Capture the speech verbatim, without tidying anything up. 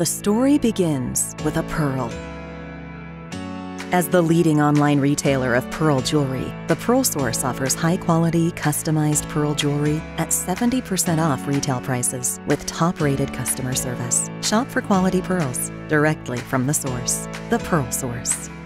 The story begins with a pearl. As the leading online retailer of pearl jewelry, the Pearl Source offers high-quality, customized pearl jewelry at seventy percent off retail prices with top-rated customer service. Shop for quality pearls directly from the source. The Pearl Source.